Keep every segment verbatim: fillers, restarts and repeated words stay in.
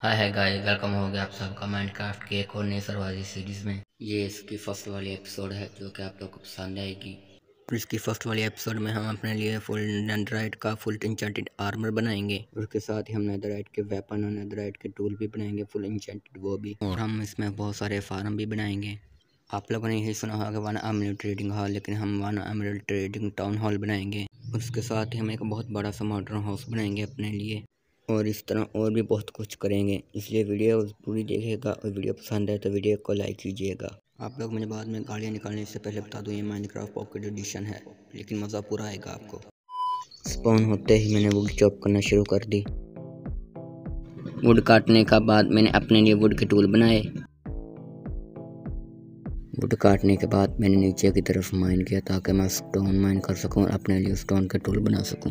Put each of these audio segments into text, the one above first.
हाय hi guys, welcome हो गया आप सबका माइनक्राफ्ट के एक और नई सर्वाइवल सीरीज़ में। ये इसकी फर्स्ट वाली एपिसोड है जो कि आप लोग को पसंद आएगी। इसकी फर्स्ट वाली एपिसोड में हम अपने लिए फुल नेदरराइट का फुल इंचेंटेड आर्मर बनाएंगे। उसके साथ ही हम नेदरराइट के वेपन और नेदरराइट के टूल भी बनाएंगे फुल इंचेंटेड वो भी। और हम इसमें बहुत सारे फार्म भी बनाएंगे। आप लोगों ने यही सुना होगा वन एमरल्ड ट्रेडिंग हॉल, लेकिन हम one emerald trading town hall बनाएंगे। उसके साथ ही हम एक बहुत बड़ा सा मॉडर्न हाउस बनाएंगे अपने लिए, और इस तरह और भी बहुत कुछ करेंगे। इसलिए वीडियो पूरी देखिएगा और वीडियो पसंद है तो वीडियो को लाइक कीजिएगा। आप लोग मुझे बाद में गाड़ियाँ निकालने से पहले बता दूँ, ये माइनक्राफ्ट पॉकेट एडिशन है, लेकिन मज़ा पूरा आएगा आपको। स्पॉन होते ही मैंने वुड चॉप करना शुरू कर दी। वुड काटने का बाद मैंने अपने लिए वुड के टूल बनाए। वुड काटने के बाद मैंने नीचे की तरफ माइन किया ताकि मैं स्टोन माइन कर सकूं और अपने लिए स्टोन के टूल बना सकूं।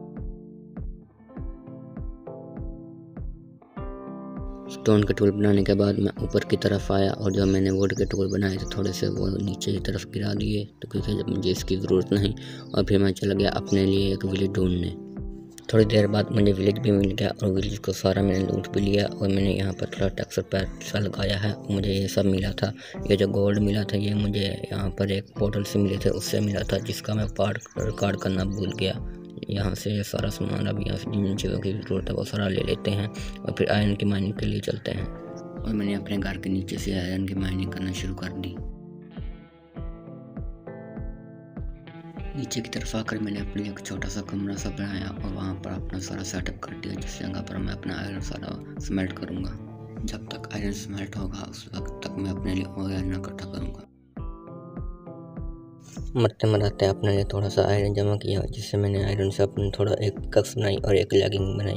स्टोन के टूल बनाने के बाद मैं ऊपर की तरफ आया और जब मैंने वुड के टूल बनाए थे थोड़े से वो नीचे की तरफ गिरा दिए, तो क्योंकि जब मुझे इसकी ज़रूरत नहीं। और फिर मैं चला गया अपने लिए एक विलेज ढूंढने। थोड़ी देर बाद मुझे विलेज भी मिल गया और विलेज को सारा मैंने लूट भी लिया। और मैंने यहाँ पर थोड़ा टेक्सचर पैक सा लगाया है। मुझे ये सब मिला था। ये जो गोल्ड मिला था ये मुझे यहाँ पर एक पोर्टल से मिले थे, उससे मिला था, जिसका मैं पार्ट रिकॉर्ड करना भूल गया। यहाँ से सारा सामान अब यहाँ से जिन चीज़ों की ज़रूरत है वो सारा ले लेते हैं और फिर आयरन की माइनिंग के लिए चलते हैं। और मैंने अपने घर के नीचे से आयरन की माइनिंग करना शुरू कर दी। नीचे की तरफ आकर मैंने अपने लिए एक छोटा सा कमरा सा बनाया और वहाँ पर अपना सारा सेटअप कर दिया, जिस जगह पर मैं अपना आयरन सारा स्मेल्ट करूँगा। जब तक आयरन स्मेल्ट होगा उस वक्त तक मैं अपने लिए और आयरन इकट्ठा करूँगा। मरते मराते अपने लिए थोड़ा सा आयरन जमा किया, जिससे मैंने आयरन से अपनी थोड़ा एक कक्स बनाई और एक लेगिंग बनाई।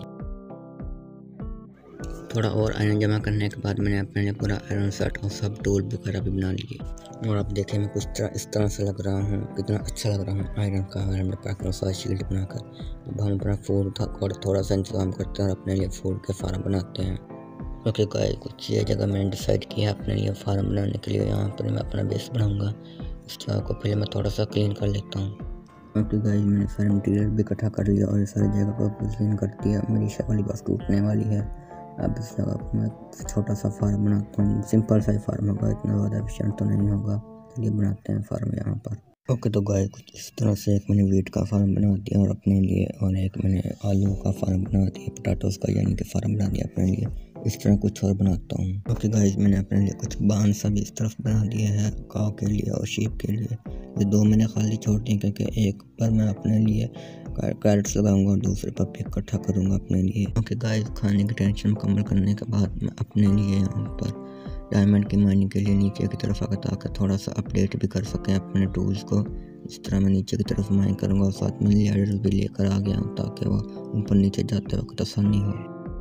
थोड़ा और आयरन जमा करने के बाद मैंने अपने लिए पूरा आयरन सेट और सब टूल वगैरह भी बना लिए। और अब देखें मैं कुछ तरह इस तरह से लग रहा हूँ, कितना अच्छा लग रहा हूँ आयरन का आयरन पैक और सारा शील्ड बनाकर। अब हम अपना फूड था और थोड़ा सा इंतजाम करते हैं और अपने लिए फूड के फार्म बनाते हैं। ओके गाइस, कुछ ये जगह मैंने डिसाइड किया अपने लिए फार्म बनाने के लिए। यहाँ पर मैं अपना बेस बनाऊँगा। इस जगह को पहले मैं थोड़ा सा क्लीन कर लेता हूँ। ओके गाइस, मैंने सारे मटीरियल भी इकट्ठा कर लिया और सारी जगह को क्लीन कर दिया। मेरी शक्ल बस टूटने वाली है। अब इस जगह पर मैं छोटा सा फार्म बनाता हूँ। सिंपल सा ही फार्म होगा, इतना ज़्यादा एफिशिएंट तो नहीं होगा। चलिए बनाते हैं फार्म यहाँ पर। ओके तो गाइस, कुछ इस तरह से एक मैंने वीट का फार्म बना दिया और अपने लिए, और एक मैंने आलू का फार्म बना दिया, पोटैटोज़ का यानी कि फार्म बना दिया अपने लिए। इस तरह कुछ और बनाता हूँ। ओके गाइस, मैंने अपने लिए कुछ बांध सब इस तरफ बना दिए हैं, काव के लिए और शीप के लिए। ये दो मैंने खाली छोड़ दिए क्योंकि एक पर मैं अपने लिए कैरेट्स लगाऊंगा और दूसरे पर भी इकट्ठा करूंगा अपने लिए। ओके गाइस, खाने की टेंशन मुकम्मल करने के बाद मैं अपने लिए यहाँ पर डायमंड की माइनिंग के लिए नीचे की तरफ आकर ताकि थोड़ा सा अपडेट भी कर सकें अपने टूल्स को। इस तरह मैं नीचे की तरफ माइन करूँगा और साथ में लैडर भी लेकर आ गया हूँ ताकि वो ऊपर नीचे जाते वक्त आसानी हो।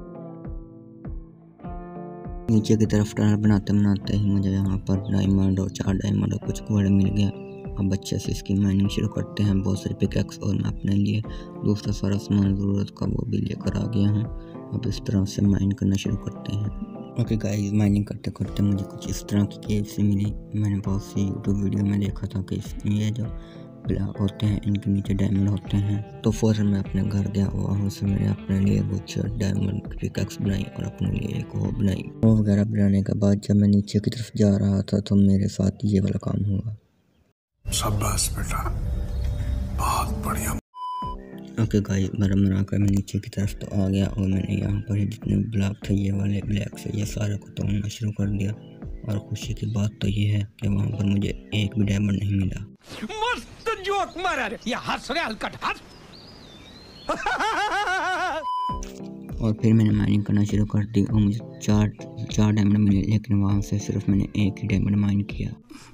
नीचे की तरफ टनल बनाते बनाते ही मुझे यहाँ पर डायमंड और चार डायमंड और कुछ गोल्ड मिल गया। अब अच्छे से इसकी माइनिंग शुरू करते हैं। बहुत सारे पिकैक्स और मैं अपने लिए दूसरा सारा सामान ज़रूरत का वो भी लेकर आ गया हूँ। अब इस तरह से माइन करना शुरू करते हैं। ओके गाइस, माइनिंग करते करते मुझे कुछ इस तरह की केव से मिली। मैंने बहुत सी यूट्यूब वीडियो में देखा था कि ये जो ब्लॉक होते हैं इनके नीचे डायमंड होते हैं। तो फौरन मैं अपने घर गया और वहाँ से मैंने अपने लिए कुछ डायमंड पिकैक्स बनाई और अपने लिए एक वो बनाई। वो वगैरह बनाने के बाद जब मैं नीचे की तरफ जा रहा था तो मेरे साथ ये वाला काम हुआ। शाबाश बेटा, बहुत बढ़िया। ओके गाइस, मरा मरा कर मैं नीचे की तरफ तो आ गया और मैंने यहाँ पर जितने ब्लॉक थे ये वाले ब्लैक से ये सारे को तोड़ना शुरू कर दिया। और खुशी की बात तो ये है कि वहाँ पर मुझे एक भी डायमंड नहीं मिला। मस्त जोक मारा रे, ये हंस रहे हलकट हंस। और फिर मैंने माइनिंग करना शुरू कर दी और मुझे चार चार डायमंड मिले, लेकिन वहाँ से सिर्फ मैंने एक ही डायमंड माइन किया।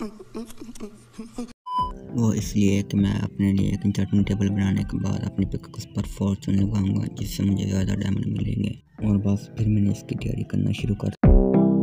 वो इसलिए कि मैं अपने लिए एक इंचेंटमेंट टेबल बनाने के बाद अपनी पिकैक्स पर फॉर्चून लगाऊंगा, जिससे मुझे ज़्यादा डायमंड मिलेंगे। और बस फिर मैंने इसकी तैयारी करना शुरू कर दी।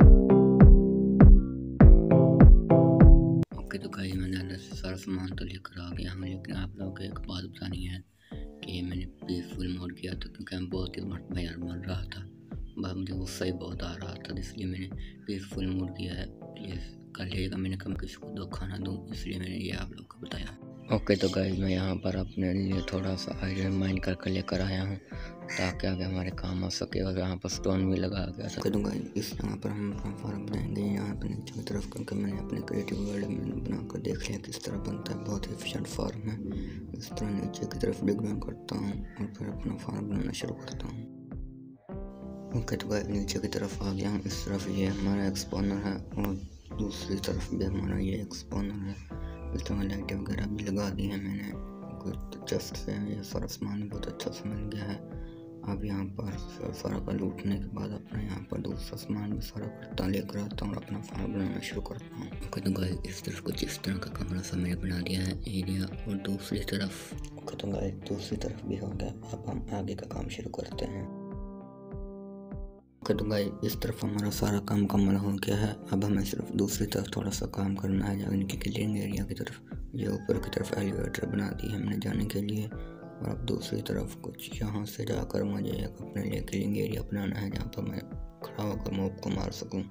ओके तो गाइस, मैंने अंदर से सारा सामान तो लेकर आ गया हूँ, लेकिन आप लोगों को एक बात बतानी है कि ये मैंने पीसफुल मोड किया था क्योंकि मैं बहुत ही भयार मर रहा था। बस मुझे गुस्सा ही बहुत आ रहा था, इसलिए मैंने पीसफुल मोड किया है। प्लीज़ कर लीजिएगा, मैंने कम किसी को धोखा ना दूँ, इसलिए मैंने ये आप लोग को बताया। ओके तो गाइस, मैं यहाँ पर अपने लिए थोड़ा सा आयरन माइन करके लेकर आया हूँ ताकि आगे हमारे काम आ सके। और यहाँ पर स्टोन भी लगा गया था। दूंगा इस जगह पर हम अपना फार्म बनाएंगे। यहाँ पर नीचे की तरफ क्योंकि मैंने अपने क्रिएटिव वर्ल्ड में बनाकर देख लिया किस तरह बनता है। बहुत ही एफिशिएंट फार्म है। इस तरह नीचे की तरफ डिग डाउन करता हूँ और फिर अपना फार्म बनाना शुरू करता हूँ। ओके तो गाइस नीचे की तरफ आ गया हूँ। इस तरफ ये हमारा एक्सपोनर है और दूसरी तरफ भी हमारा ये एक्सपोनर है। इस तरह लाइटें वगैरह भी लगा दी हैं मैंने कुछ जस्ट से। ये सारा सामान बहुत अच्छा से मिल गया है। अब यहाँ पर सारा का लूटने के बाद अपना यहाँ पर दूसरा सामान भी सारा करता लेकर आता हूँ और अपना फार्म बनाना शुरू करता हूँ। ओके तो गाइस इस तरफ कुछ इस तरह का कमरा सा मैंने बना दिया है एरिया। और दूसरी तरफ ओके तो गाइस दूसरी तरफ भी हो गया। अब हम आगे का काम शुरू करते हैं। ओके तो गाइस इस तरफ हमारा सारा काम मुकम्मल हो गया है। अब हमें सिर्फ दूसरी तरफ थोड़ा सा काम करना है जाने की क्लीनिंग एरिया की तरफ। ये ऊपर की तरफ एलिवेटर बना दी है हमने जाने के लिए। और अब दूसरी तरफ कुछ यहाँ से जाकर मुझे एक अपने लिए क्लीनिंग एरिया बनाना है जहाँ पर मैं खड़ा होकर मॉब को मार सकूँ।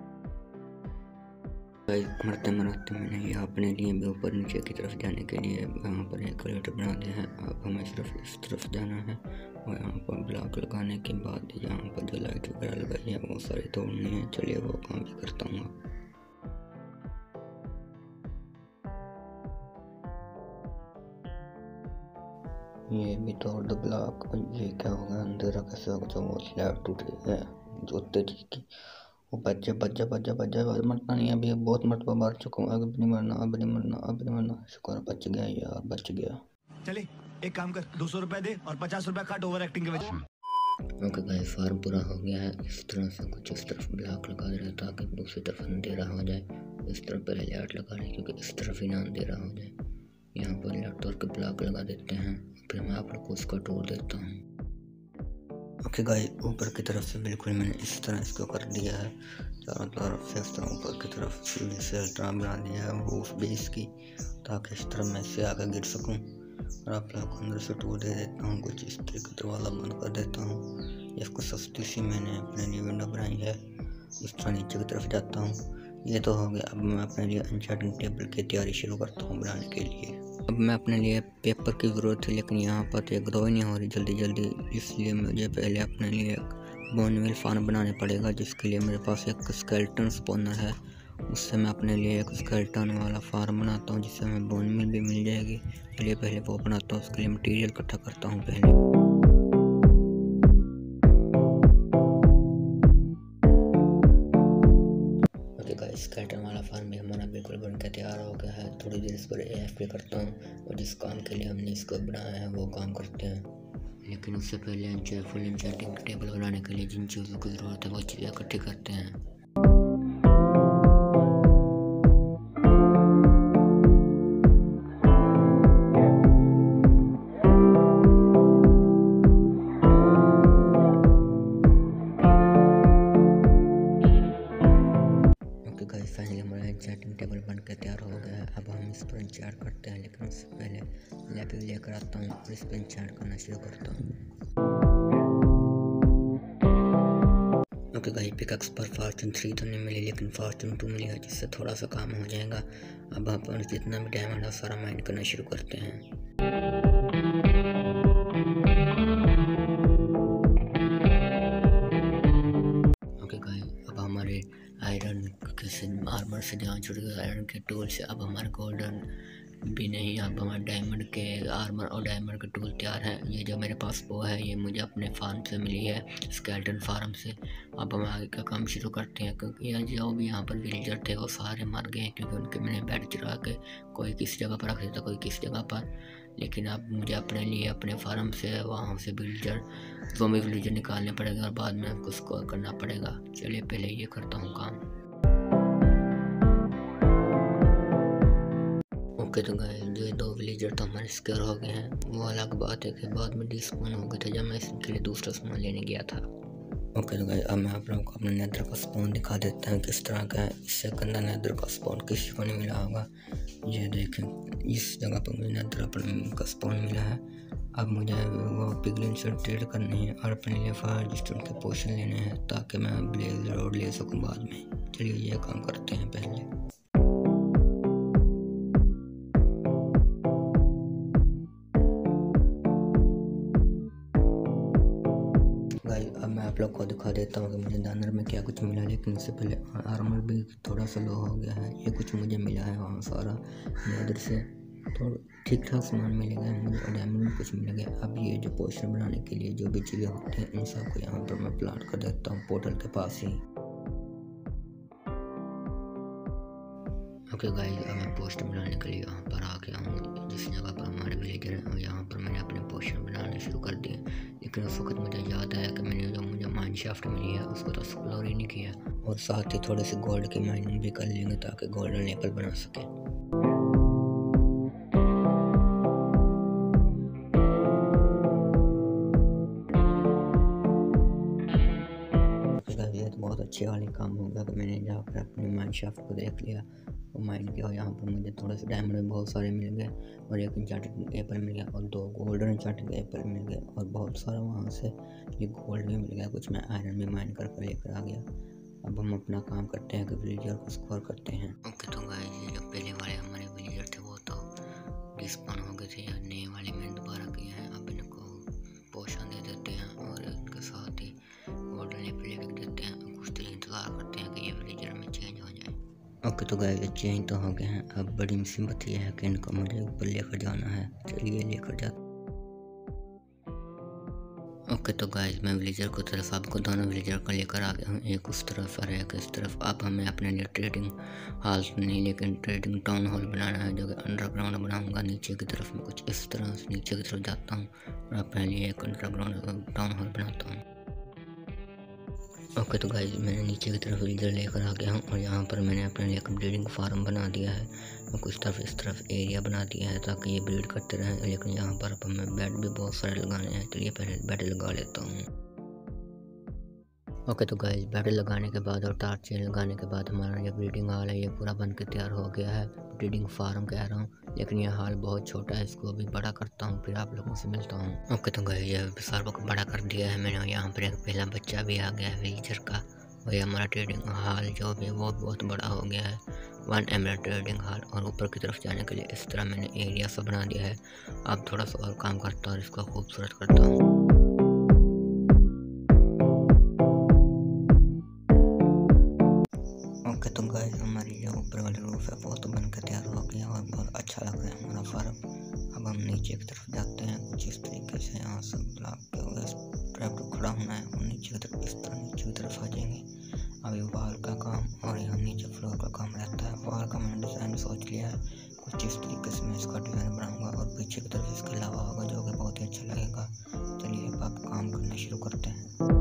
मरते मरते मैंने ये अपने लिए भी ऊपर नीचे की तरफ जाने के लिए यहाँ पर एक एलिवेटर बना दिया है। अब हमें सिर्फ इस तरफ जाना है और यहाँ पर ब्लॉक लगाने के बाद यहाँ पर जो लाइट वगैरह लगाई है वो सारी तोड़नी है। चलिए वो काम भी करता हूँ। ये भी तोड़ दो ब्लॉक। ये क्या होगा अंधेरा कैसे होगा जब वो स्लैब टूट गई है जो तेजी की। वो बच्चे बच्चे बच्चे बच्चे मरना नहीं है। अभी बहुत मरतबा मार चुका हूँ। अब नहीं मरना अब नहीं मरना अब नहीं मरना। शुक्र बच गया यार बच गया। चले एक काम कर दो सौ रुपए दे और पचास रुपए काट ओवर एक्टिंग के वजह। ओके गाइस फार्म पूरा हो गया है। इस तरह से कुछ इस तरफ ब्लॉक लगा दे रहे हैं ताकि दूसरी तरफ अंधेरा हो जाए। इस तरफ पहले लाइट लगा रहे क्योंकि इस तरफ ही ना अंधेरा हो जाए। यहाँ पर लाइट तोड़ के ब्लॉक लगा देते हैं। फिर मैं आप लोग को उसको तोड़ देता हूँ। ओके गाइस ऊपर की तरफ से बिल्कुल मैंने इस तरह इसको कर दिया है। चारों तरफ से इस तरह ऊपर की तरफ सीढ़ी से इस तरह बना दिया है रूफ बेस की ताकि इस तरह मैं इससे आगे गिर सकूं। और आप लोगों को अंदर से टूट दे देता हूँ। कुछ इस तरीके का दरवाज़ा बंद कर देता हूँ। इसको सस्ती सी मैंने अपने लिए विंडो बनाई है। इस तरह नीचे की तरफ जाता हूँ। ये तो हो गया। अब मैं अपने लिए एन्चेंटिंग टेबल की तैयारी शुरू करता हूँ बनाने के लिए। अब मैं अपने लिए पेपर की ज़रूरत थी लेकिन यहाँ पर तो ग्रो ही नहीं हो रही जल्दी जल्दी। इसलिए मुझे पहले अपने लिए बोन मिल फार्म बनाने पड़ेगा जिसके लिए मेरे पास एक स्केलेटन स्पॉनर है। उससे मैं अपने लिए एक स्केलेटन वाला फार्म बनाता हूँ जिससे हमें बोन मिल भी मिल जाएगी। चलिए पहले वो बनाता हूँ। उसके लिए मटीरियल इकट्ठा करता हूँ पहले। स्केलेटन वाला फार्म भी हमारा बिल्कुल बनकर तैयार हो गया है। थोड़ी देर इस पर एफ पे करता हूँ और जिस काम के लिए हमने इसको बनाया है वो काम करते हैं। लेकिन उससे पहले फुल एन्चेंटिंग टेबल बनाने के लिए जिन चीज़ों की ज़रूरत है वो चीज़ें इकट्ठी करते हैं। फाइनली हमारा एन्चेंटिंग टेबल बनकर तैयार हो गया है। अब हम इस पर एन्चेंट करते हैं लेकिन उससे पहले लैपिस लेकर आता हूँ और इस पर एन्चेंट करना शुरू करता हूँ। ओके गाइस पिकैक्स पर फॉर्चून थ्री तो नहीं मिली लेकिन फॉर्चून टू मिली है जिससे थोड़ा सा काम हो जाएगा। अब हम जितना भी डायमंड है सारा माइन करना शुरू करते हैं। ओके गाइस अब हमारे आयरन के आर्मर से ध्यान छुट गया। आयरन के टूल से अब हमारे गोल्डन भी नहीं। अब हमारे डायमंड के आर्मर और डायमंड के टूल तैयार हैं। ये जो मेरे पास वो है ये मुझे अपने फार्म से मिली है स्केलेटन फार्म से। अब हम आगे का काम शुरू करते हैं क्योंकि ये जो भी यहाँ पर विलेजर थे वो सारे मर गए क्योंकि उनके मैंने बेड चुरा के कोई किस जगह पर रख देता कोई किस जगह पर। लेकिन अब मुझे अपने लिए अपने फार्म से वहाँ से विलेजर ज़ॉम्बी विलेजर निकालने पड़ेगा और बाद में उसको करना पड़ेगा। चलिए पहले ये करता हूँ काम। ओके तो गाइस जो दो विलेजर तो हमारे स्केयर हो गए हैं वो अलग बात है कि बाद में डिस्पॉन हो गए थे जब मैं इसके लिए दूसरा सामान लेने गया था। ओके तो गाइस अब मैं आप लोगों को अपने नेदर का स्पॉन दिखा देता हूँ किस तरह का है। इससे गंदा नेदर का स्पॉन किसी को नहीं मिला होगा। ये देखें इस जगह पर मुझे नेदर अपने का स्पॉन मिला है। अब मुझे वो पिगलिन से ट्रेड करनी है और अपने लिए फायर रेजिस्टेंट के पोशन लेने हैं ताकि मैं ब्लेज रोड ले सकूँ बाद में। चलिए ये काम करते हैं पहले। लोग को दिखा देता हूँ कि मुझे डैनर में क्या कुछ मिला। लेकिन उससे पहले आर्मर भी थोड़ा सा लो हो गया है। ये कुछ मुझे मिला है वहाँ सारा, इधर से थोड़ा ठीक ठाक सामान मिल गया मुझे और डायमंड भी कुछ मिल गया। अब ये जो पोस्टर बनाने के लिए जो भी चीज़ें होती हैं इन सबको यहाँ पर मैं प्लांट कर देता हूँ पोर्टल के पास ही। ओके गाइस, अब मैं पोस्टर बनाने के लिए यहाँ पर आ गया हूँ जिस जगह पर हमारे विलेजर हैं, और यहाँ पर मैंने अपने पोस्टर बनाने शुरू कर दिए। लेकिन उस वक्त मुझे याद आया कि मैंने जो मुझे माइन शाफ्ट मिली है उसको तो एक्सप्लोर ही नहीं किया, और साथ ही थोड़े से गोल्ड की माइनिंग भी कर लेंगे ताकि गोल्डन एप्पल बना सकें। बहुत अच्छे वाले काम होगा कि मैंने जहाँ पर अपने माइन शाफ्ट को देख लिया वो माइन किया, और यहाँ पर मुझे थोड़े से डायमंड भी बहुत सारे मिल गए, और एक इंचार्टेड एप्पल मिल गया, और दो गोल्डन इंचार्टेड एप्पल मिल गए, और बहुत सारा वहाँ से ये गोल्ड भी मिल गया। कुछ मैं आयरन भी माइन कर कर लेकर आ गया। अब हम अपना काम करते हैं कि विलेजर को स्कोर करते हैं। ओके तो गाइस, ये जो पहले वाले हमारे विलेजर थे वो तो डिस्पॉन हो गए थे, नए वाले मैंने दोबारा किए हैं। अब इनको पोषण दे देते हैं और इनके साथ ही गोल्डन एप्पल लिख देते हैं। कुछ देर इंतज़ार करते हैं कि ये विलेजर में चेंज हो जाए। ओके तो गाइस, चेंज तो हो गए हैं। अब बड़ी मुसीबत ये है कि इनको मुझे ऊपर लेकर जाना है। चलिए लेकर जाते। ओके तो गाइस, मैं विलेजर को तरफ आपको दोनों विलेजर को लेकर आ गया हूँ, एक उस तरफ और एक इस तरफ। अब हमें अपने लिए ट्रेडिंग हॉल नहीं लेकिन ट्रेडिंग टाउन हॉल बनाना है, जो कि अंडरग्राउंड बनाऊंगा। नीचे की तरफ में कुछ इस तरह से नीचे की तरफ जाता हूँ और अपने लिए एक अंडरग्राउंड टाउन हॉल बनाता हूँ। ओके तो गाइस, मैंने नीचे की तरफ विलेजर लेकर आ गया हूँ, और यहाँ पर मैंने अपने लिए ब्रीडिंग फार्म बना दिया है, और कुछ तरफ इस तरफ एरिया बना दिया है ताकि ये ब्रीड करते रहें। लेकिन यहाँ पर अब हमें बेड भी बहुत सारे लगाने हैं, चलिए पहले बेड लगा लेता हूँ। ओके तो गाइस, बेड लगाने के बाद और टार्च चेन लगाने के बाद हमारा ये ब्रीडिंग हॉल है ये पूरा बन के तैयार हो गया है। ब्रीडिंग फार्म कह रहा हूँ, लेकिन ये हॉल बहुत छोटा है, इसको अभी बड़ा करता हूँ फिर आप लोगों से मिलता हूँ। ओके तो गाइस, ये सारों को बड़ा कर दिया है मैंने, यहाँ पर एक पहला बच्चा भी आ गया है विलेजर का, और ये हमारा ट्रेडिंग हॉल जो भी वो बहुत बड़ा हो गया है, वन एमरल्ड ट्रेडिंग हॉल। और ऊपर की तरफ जाने के लिए इस तरह मैंने एरिया सा बना दिया है। अब थोड़ा सा और काम करता हूँ और इसको खूबसूरत करता हूँ। ओके तो गाइस, हमारी जो ऊपर वाली रूफ है वो तो बनकर तैयार हो गया और बहुत अच्छा लग रहा है हमारा फार्म। अब हम नीचे की तरफ जाते हैं कुछ इस तरीके से, यहाँ से ब्लॉक के हुए ट्रैप को खड़ा होना है और नीचे की तरफ इस तरह नीचे की तरफ आ जाएंगे। अभी वॉल का काम और यहाँ नीचे फ्लोर का काम रहता है। वॉल का मैंने डिज़ाइन सोच लिया है, कुछ इस तरीके से मैं इसका डिज़ाइन बनाऊंगा और पीछे की तरफ इसका अलावा होगा जो कि बहुत ही अच्छा लगेगा। चलिए अब आप काम करना शुरू करते हैं।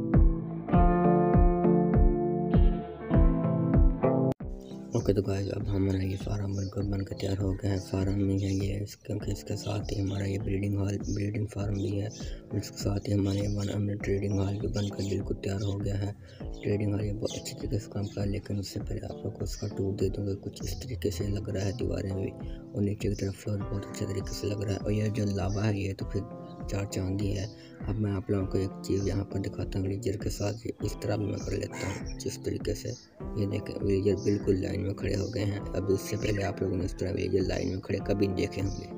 ओके तो गाइस, अब हमारा ये फार्म बनकर बनकर तैयार हो गया है। फार्म में है ये क्योंकि इसके साथ ही हमारा ये ब्रीडिंग हॉल ब्रीडिंग फार्म भी है, और इसके साथ ही हमारे वन एमरल्ड ट्रेडिंग हॉल भी बनकर बिल्कुल तैयार हो गया है। ट्रेडिंग हॉल ये बहुत अच्छी तरीके से काम कर, लेकिन उससे पहले आप लोग को इसका टूर दे दूँगा। कुछ इस तरीके से लग रहा है दीवारें भी, और नीचे की तरफ फ्लोर बहुत अच्छे तरीके से लग रहा है। और यह जो लावा है ये तो फिर चार चांदी है। अब मैं आप लोगों को एक चीज़ यहाँ पर दिखाता हूँ विलेजर के साथ, इस तरह भी मैं कर लेता हूँ जिस तरीके से। ये देखें विलेजर बिल्कुल लाइन में खड़े हो गए हैं। अब इससे पहले आप लोगों ने इस तरह विलेजर लाइन में खड़े कभी नहीं देखे होंगे।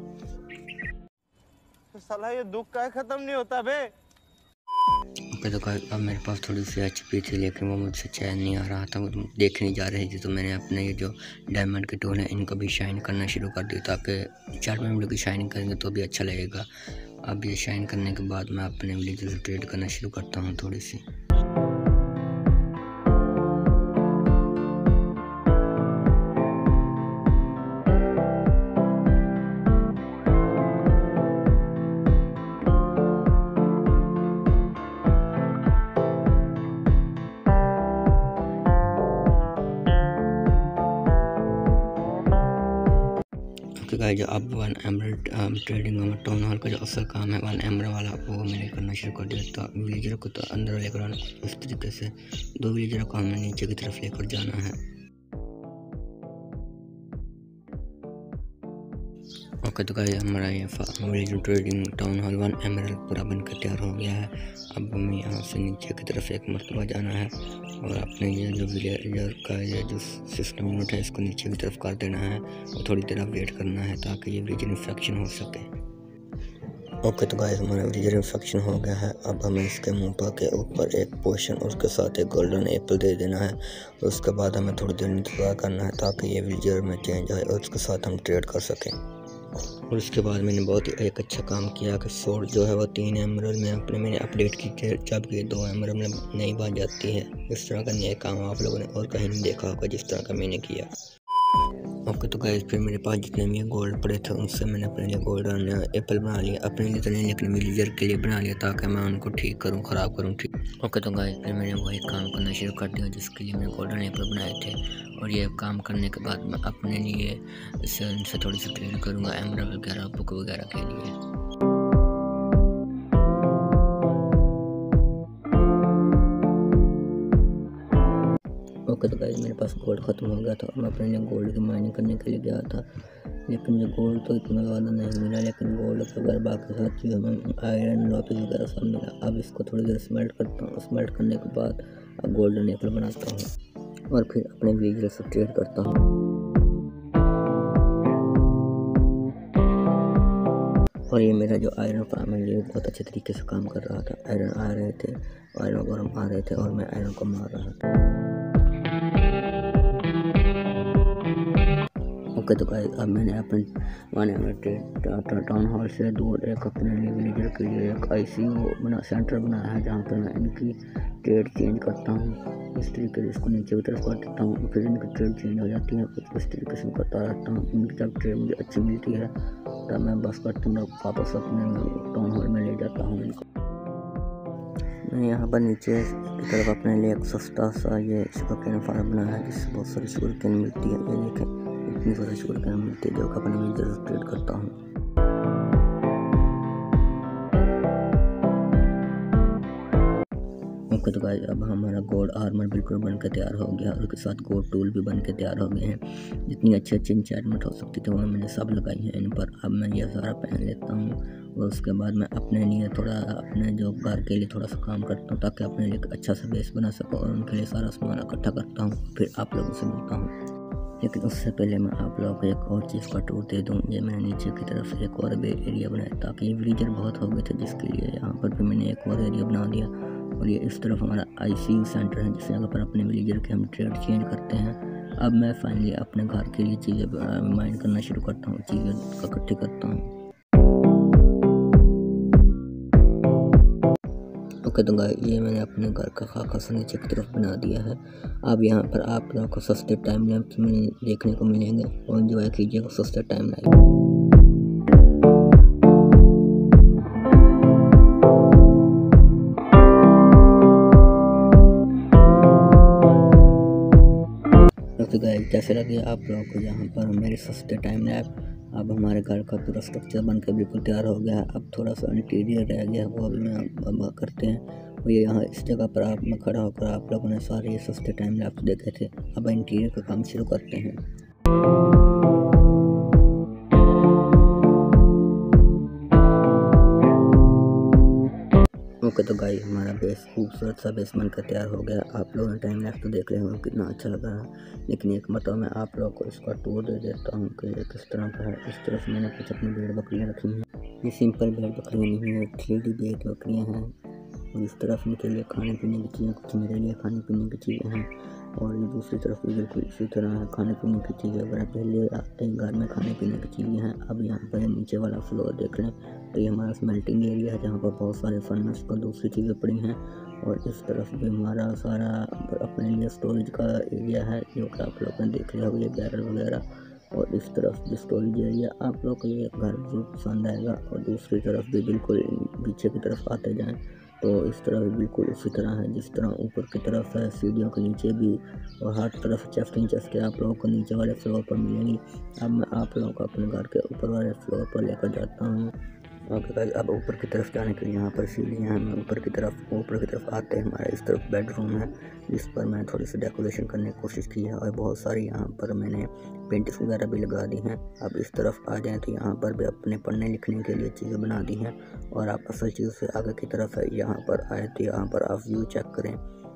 तो साला ये दुख का खत्म नहीं होता बे। ओके तो अब मेरे पास थोड़ी सी एच पी थी, लेकिन वो मुझसे चैन नहीं आ रहा था, वो देख नहीं जा रही थी। तो मैंने अपने ये जो डायमंड के टूल हैं इनको भी शाइन करना शुरू कर दिया, ताकि चार मिनट की शाइनिंग करेंगे तो भी अच्छा लगेगा। अब ये शाइन करने के बाद मैं अपने विलेजर से ट्रेड करना शुरू करता हूँ थोड़ी सी। गाइस, अब one emerald trading town hall का जो असल काम है वन एमरल्ड वाला वो मैंने करना शुरू कर दिया। तो विलेजर को तो अंदर लेकर आना इस तरीके से, दो विलेजर को हमें नीचे की तरफ लेकर जाना है। ओके तो गाइस, हमारा ये villager trading town hall one emerald पूरा बनकर तैयार हो गया है। अब हमें यहाँ से नीचे की तरफ एक मरतबा जाना है और अपने ये जो विलेजर का ये जो सिस्टम यूनिट है इसको नीचे की तरफ कर देना है और थोड़ी देर वेट करना है ताकि ये विलेजर इन्फेक्शन हो सके। ओके तो गाइस हमारा विलीजर इन्फेक्शन हो गया है। अब हमें इसके मुंह पर के ऊपर एक पोशन और उसके साथ एक गोल्डन एप्पल दे देना है और उसके बाद हमें थोड़ी देर इंतजार करना है ताकि ये विलीजर में चेंज आए और उसके साथ हम ट्रेड कर सकें। और उसके बाद मैंने बहुत ही एक अच्छा काम किया कि सोर्ड जो है वो तीन एमरल्ड में अपने मैंने अपडेट की थी, जबकि दो एमरल्ड में नहीं बन जाती है। इस तरह का नया काम आप लोगों ने और कहीं नहीं देखा होगा जिस तरह का मैंने किया। ओके तो गाइस फिर मेरे पास जितने भी गोल्ड पड़े थे उनसे मैंने अपने लिए गोल्डन एप्पल बना लिया, अपने लिए तो नहीं लेकिन विलीजर के लिए बना लिया ताकि मैं उनको ठीक करूं, ख़राब करूं ठीक। ओके तो गाइस फिर मैंने वही काम करना शुरू कर दिया जिसके लिए मैंने गोल्डन एप्पल बनाए थे। और ये काम करने के बाद मैं अपने लिए इससे उनसे थोड़ी सी ट्रेड करूँगा एमरल्ड वगैरह, बुक वगैरह के लिए। ओके तो गाइस मेरे पास गोल्ड ख़त्म हो गया था और मैं अपने लिए गोल्ड की माइनिंग करने के लिए गया था, लेकिन मुझे गोल्ड तो इतना ज़्यादा नहीं मिला, लेकिन गोल्ड के अगर बाकी साथ चीज़ों में आयरन लॉपिस वगैरह सब मिला। अब इसको थोड़ी देर स्मेल्ट करता हूँ, स्मेल्ट करने के बाद अब गोल्डन एप्पल बनाता हूँ और फिर अपने विलीजर से ट्रेड करता हूँ। और ये मेरा जो आयरन फार्म है ये बहुत अच्छे तरीके से काम कर रहा था। आयरन आ रहे थे, आयरन गरम आ रहे थे और मैं आयरन को मार रहा था। ओके तो गाइस अब मैंने अपने माने अपने टाउन हॉल से दूर एक अपने लिए विलीजर के लिए एक आईसीयू बना सेंटर बनाया है जहाँ पर मैं इनकी ट्रेड चेंज करता हूँ। इस तरीके से इसको नीचे की तरफ कर देता हूँ, फिर इनकी ट्रेड चेंज हो जाती है। कुछ इस तरीके से करता रहता हूँ। इनकी जब ट्रेड मुझे अच्छी मिलती है तब मैं बस करता हूँ वापस अपने टाउन हॉल में ले जाता हूँ इनको। मैं यहाँ पर नीचे की तरफ अपने लिए एक सस्ता सा ये शुगर कैन फार्म बनाया है जिससे बहुत सारी शुगर कैन मिलती है। ये देखें इतनी सारी शुगर कैन मिलती है जो कि अपने विलीजर से ट्रेड करता हूँ। ओके तो गाइस अब हमारा गोल्ड आर्मर बिल्कुल बन के तैयार हो गया और उसके साथ गोल्ड टूल भी बन के तैयार हो गए हैं। जितनी अच्छी अच्छी इंचेंटमेंट हो सकती थी वो मैंने सब लगाई हैं इन पर। अब मैं ये सारा पहन लेता हूँ और उसके बाद मैं अपने लिए थोड़ा अपने जो घर के लिए थोड़ा सा काम करता हूँ ताकि अपने लिए अच्छा सा बेस बना सकूँ और उनके लिए सारा सामान इकट्ठा करता हूँ, फिर आप लोगों से मिलता हूँ। लेकिन उससे पहले मैं आप लोगों को एक और चीज़ का टूर दे दूँ। ये मैंने नीचे की तरफ से एक और भी एरिया बनाया ताकि ये विलीजर बहुत हो गए थे जिसके लिए यहाँ पर भी मैंने एक और एरिया बना दिया। और ये इस तरफ हमारा आईसीयू सेंटर है जिस जगह पर अपने विलीजर के हम ट्रेड चेंज करते हैं। अब मैं फाइनली अपने घर के लिए चीज़ें माइंड करना शुरू करता हूँ, चीज़ें इकट्ठी करता हूँ। ओके तो गाइस ये मैंने अपने घर का खाका सा नीचे की तरफ बना दिया है। अब यहाँ पर आप लोगों को सस्ते टाइम लैप्स में देखने को मिलेंगे और एंजॉय कीजिएगा सस्ते टाइम लैप्स। तो गाइस कैसे लगे आप लोगों को यहाँ पर मेरे सस्ते टाइम लैप्स। अब हमारे घर का पूरा स्ट्रक्चर बनकर बिल्कुल तैयार हो गया है। अब थोड़ा सा इंटीरियर रह गया है वो अभी मैं अब करते हैं। और ये यहाँ इस जगह पर आप मैं खड़ा होकर आप लोगों ने सारे ये सस्ते टाइम लैप्स देखे थे। अब इंटीरियर का काम शुरू करते हैं। ओके तो गाइस हमारा बेस खूबसूरत सा बेस बनकर तैयार हो गया। आप लोगों ने टाइम लैप्स तो देख रहे होंगे कितना अच्छा लग रहा है, लेकिन एक मतलब मैं आप लोगों को इसका टूर दे देता हूँ कि ये किस तरह का है। इस तरफ मैंने कुछ अपनी भेड़ बकरियाँ रखी हैं। ये सिंपल भेड़ बकरियाँ नहीं है, थ्री डी भेड़ बकरियाँ हैं। और इस तरफ इनके लिए खाने पीने की चीज़ें, कुछ मेरे लिए खाने पीने की चीज़ें हैं। और ये दूसरी तरफ भी बिल्कुल इसी तरह है, खाने पीने की चीज़ें वगैरह पहले आते हैं घर में खाने पीने की चीज़ें हैं। अब यहाँ पर नीचे वाला फ्लोर देख लें तो ये हमारा स्मेल्टिंग एरिया है जहाँ पर बहुत सारे फर्नेस और दूसरी चीज़ें पड़ी हैं। और इस तरफ भी हमारा सारा अपने लिए स्टोरेज का एरिया है जो कि आप लोगों ने देख लिया होगा, ये बैरल वगैरह। और इस तरफ भी स्टोरेज एरिया। आप लोग को ये घर जरूर पसंद आएगा। और दूसरी तरफ भी बिल्कुल पीछे की तरफ आते जाएं तो इस तरह भी बिल्कुल उसी तरह है जिस तरह ऊपर की तरफ है, सीढ़ियों के नीचे भी। और हर तरफ चेस्टिंग चेस्टें आप लोगों को नीचे वाले फ्लोर पर मिलेंगी। अब मैं आप लोगों को अपने घर के ऊपर वाले फ्लोर पर लेकर जाता हूँ। ओके गाइस अब ऊपर की तरफ जाने के लिए यहाँ पर सीढ़ियाँ हैं। मैं ऊपर की तरफ ऊपर की तरफ आते हैं हमारा इस तरफ बेडरूम है जिस पर मैंने थोड़ी सी डेकोरेशन करने की कोशिश की है और बहुत सारी यहाँ पर मैंने पेंटिंग्स वगैरह भी लगा दी हैं। अब इस तरफ आ जाएं तो यहाँ पर भी अपने पढ़ने लिखने के लिए चीज़ें बना दी हैं। और आप असल चीज़ से आगे की तरफ है, यहाँ पर आए तो यहाँ पर आप व्यू चेक करें।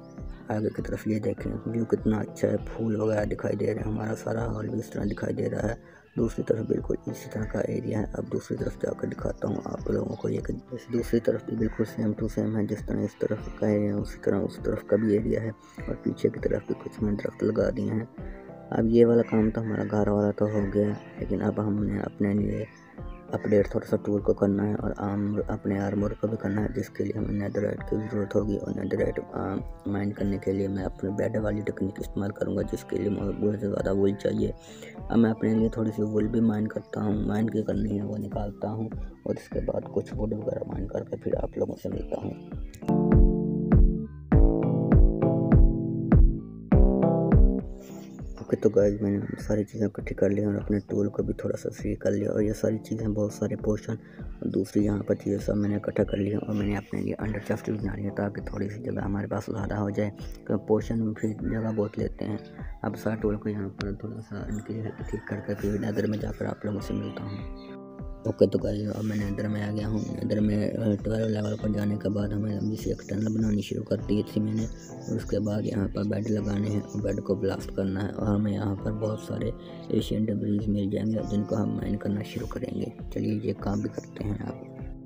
आगे की तरफ ये देखें व्यू कितना अच्छा है, फूल वगैरह दिखाई दे रहे हैं। हमारा सारा हॉल भी इस तरह दिखाई दे रहा है। दूसरी तरफ बिल्कुल इसी तरह का एरिया है। अब दूसरी तरफ जाकर दिखाता हूँ आप लोगों को। ये दूसरी तरफ भी बिल्कुल सेम टू सेम है, जिस तरह इस तरफ का एरिया उसी तरह उस तरफ का भी एरिया है। और पीछे की तरफ भी कुछ मैंने दरख्त लगा दिए हैं। अब ये वाला काम तो हमारा घर वाला तो हो गया, लेकिन अब हमने अपने लिए अपडेट थोड़ा सा टूल को करना है और आम अपने आर्मर को भी करना है, जिसके लिए हमें नेदरराइट की ज़रूरत होगी। और नेदरराइट माइन करने के लिए मैं अपने बेड वाली टेक्निक इस्तेमाल करूँगा, जिसके लिए मुझे बहुत ज़्यादा वुल चाहिए। अब मैं अपने लिए थोड़ी सी वुल भी माइन करता हूँ, माइन की करनी है वो निकालता हूँ और इसके बाद कुछ वुड वगैरह माइन करके फिर आप लोगों से मिलता हूँ। ओके तो गाइस मैंने सारी चीज़ें इकट्ठी कर ली और अपने टूल को भी थोड़ा सा सही कर लिया। और ये सारी चीज़ें बहुत सारे पोर्शन और दूसरी यहाँ पर चीज़ें सब मैंने इकट्ठा कर लिया। और मैंने अपने लिए अंडर चेस्ट भी बना लिया ताकि थोड़ी सी जगह हमारे पास ज़्यादा हो जाए, तो पोर्शन में फिर जगह बहुत लेते हैं। अब सारे टूल को यहाँ पर थोड़ा सा इनके ठीक करके फिर नदर में जाकर आप लोगों से मिलता हूँ। ओके तो गाइस अब मैं नेदर में आ गया हूँ। नेदर में ट्वेल्व लेवल पर जाने के बाद हमें लंबी सी एक टनल बनानी शुरू कर दी थी मैंने। और उसके बाद यहाँ पर बेड लगाने हैं और बेड को ब्लास्ट करना है। और हमें यहाँ पर बहुत सारे एशियन डेब्रीज मिल जाएंगे जिनको हम माइन करना शुरू करेंगे। चलिए ये काम भी करते हैं आप।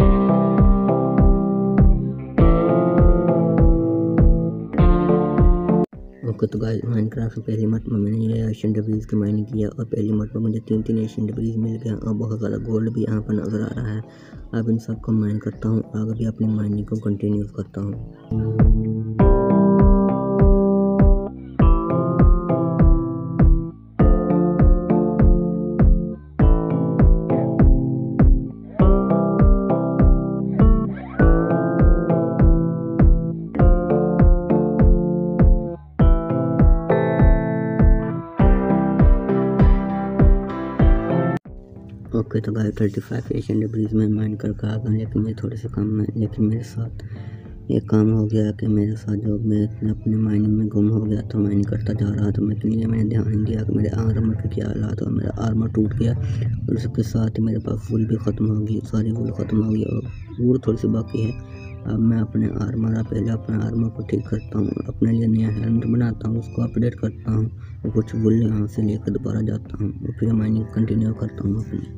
ओके तो गाइस माइनक्राफ्ट में पहली मर्ट में मैंने ये एशियन डेब्रीज की माइनिंग किया और पहली मर्ट में मुझे तीन तीन एशियन डेब्रीज मिल गया और बहुत ज़्यादा गोल्ड भी यहाँ पर नज़र आ रहा है। अब इन सब को माइन करता हूँ, आगे भी अपनी माइनिंग को कंटिन्यू करता हूँ। ओके तो guys thirty five ancient debris में माइन करके आ गया, लेकिन ये थोड़े से कम है। लेकिन मेरे साथ ये काम हो गया कि मेरे साथ जो मैं अपने माइनिंग में गुम हो गया था, माइनिंग करता जा रहा था मैं, इसलिए मैंने ध्यान नहीं दिया कि मेरे आर्मर के क्या हालात और मेरा आर्मर टूट गया। और उसके साथ ही मेरे पास वुल भी ख़त्म हो गई, सारी वुल ख़त्म हो गई और वुल थोड़ी सी बाकी है। अब मैं अपने आर्मर पहले अपने आर्मर को ठीक करता हूँ, अपने लिए नया हेलमेट बनाता हूँ, उसको अपडेट करता हूँ और कुछ वुल यहाँ से लेकर दोबारा जाता हूँ और फिर माइनिंग कंटिन्यू करता हूँ अपनी।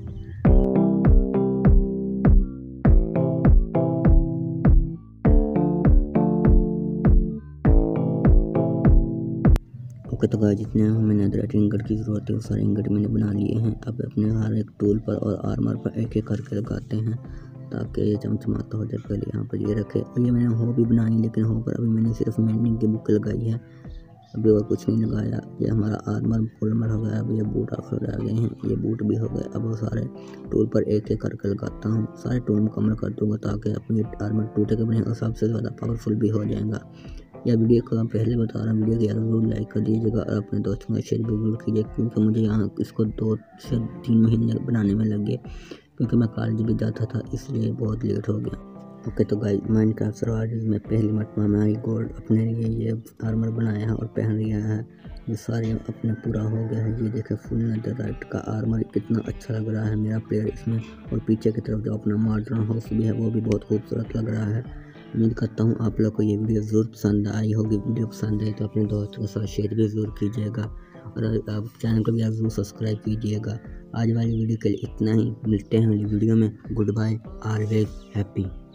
ओके तो गाइस जितने हमें नेदरराइट इंगट की ज़रूरत है वो सारे इंगट मैंने बना लिए हैं। अब अपने हर एक टूल पर और आर्मर पर एक एक करके लगाते हैं ताकि ये चमचमाता हो जाए। पहले यहाँ पर ये रखे और ये मैंने हो भी बनाई, लेकिन हो पर अभी मैंने सिर्फ मेंडिंग की बुक लगाई है, अभी और कुछ नहीं लगाया। ये हमारा आर्मर फुलमर हो गया, अब ये बूट आखिर रह गए हैं, ये बूट भी हो गए। अब वो सारे टूल पर एक एक करके लगाता हूँ, सारे टूल मुकम्मल कर दूँगा ताकि अपनी आर्मर टूटे के बने और सबसे ज़्यादा पावरफुल भी हो जाएगा। यह वीडियो को मैं पहले बता रहा हूँ, वीडियो को यार ज़रूर लाइक कर दीजिएगा और अपने दोस्तों का शेयर भी ज़रूर कीजिए, क्योंकि मुझे यहाँ इसको दो से तीन महीने बनाने में लग गए, क्योंकि मैं कॉलेज भी जाता था इसलिए बहुत लेट हो गया। ओके तो गाइस माइनक्राफ्ट सर्वाइवल में पहली मरतबा मैं गोल्ड अपने लिए ये आर्मर बनाया है और पहन लिया है। ये सारे अपने पूरा हो गया है। ये देखे फुल नेदरराइट का आर्मर कितना अच्छा लग रहा है मेरा प्लेयर इसमें। और पीछे की तरफ जो अपना मॉडर्न हाउस भी है वो भी बहुत खूबसूरत लग रहा है। उम्मीद करता हूँ आप लोग को ये वीडियो ज़रूर पसंद आई होगी। वीडियो पसंद आई तो अपने दोस्तों के साथ शेयर भी ज़रूर कीजिएगा और आप चैनल को भी आप ज़रूर सब्सक्राइब कीजिएगा। आज वाली वीडियो के लिए इतना ही, मिलते हैं अगली वीडियो में। Good bye, always happy.